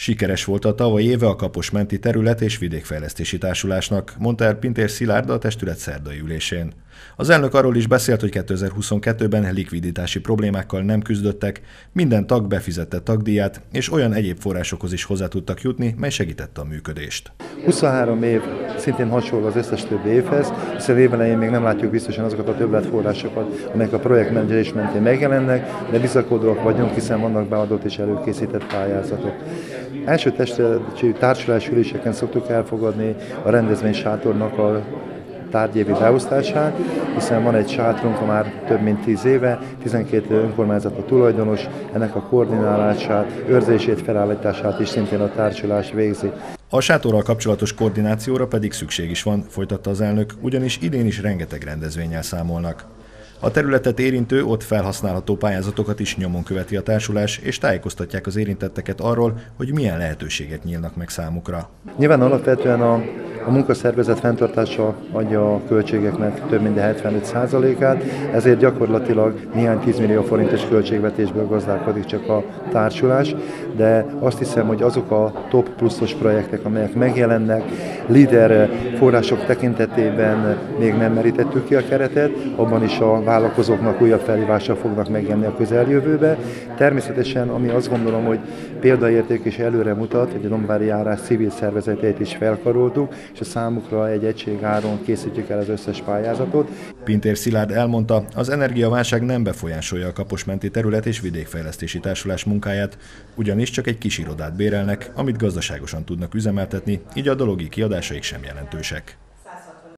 Sikeres volt a tavalyi éve a Kaposmenti Terület- és Vidékfejlesztési Társulásnak, mondta el Pintér Szilárd a testület szerdai ülésén. Az elnök arról is beszélt, hogy 2022-ben likviditási problémákkal nem küzdöttek, minden tag befizette tagdíját, és olyan egyéb forrásokhoz is hozzá tudtak jutni, mely segítette a működést. 23 év szintén hasonló az összes többi évhez, hiszen évelején még nem látjuk biztosan azokat a többletforrásokat, amelyek a projektmenedzselés mentén megjelennek, de bizakodóak vagyunk, hiszen vannak beadott és előkészített pályázatok. Első testületi társulási üléseken szoktuk elfogadni a rendezvénysátornak a tárgyévi beosztását, hiszen van egy sátrunk már több mint 10 éve, 12 önkormányzat a tulajdonos, ennek a koordinálását, őrzését, felállítását is szintén a társulás végzi. A sátorral kapcsolatos koordinációra pedig szükség is van, folytatta az elnök, ugyanis idén is rengeteg rendezvénnyel számolnak. A területet érintő, ott felhasználható pályázatokat is nyomon követi a társulás, és tájékoztatják az érintetteket arról, hogy milyen lehetőségek nyílnak meg számukra. Nyilván alapvetően a munkaszervezet fenntartása adja a költségeknek több mint 75%-át, ezért gyakorlatilag néhány 10 millió forintos költségvetésből gazdálkodik csak a társulás, de azt hiszem, hogy azok a top pluszos projektek, amelyek megjelennek, líder források tekintetében még nem merítettük ki a keretet, abban is a vállalkozóknak újabb felhívással fognak megjelenni a közeljövőbe. Természetesen, ami azt gondolom, hogy példaérték és előre mutat, hogy a Dombvári járás civil szervezeteit is felkaroltuk, és a számukra egy egységáron készítjük el az összes pályázatot. Pintér Szilárd elmondta, az energiaválság nem befolyásolja a Kaposmenti Terület- és Vidékfejlesztési Társulás munkáját, ugyanis csak egy kis irodát bérelnek, amit gazdaságosan tudnak üzemeltetni, így a dologi kiadásaik sem jelentősek.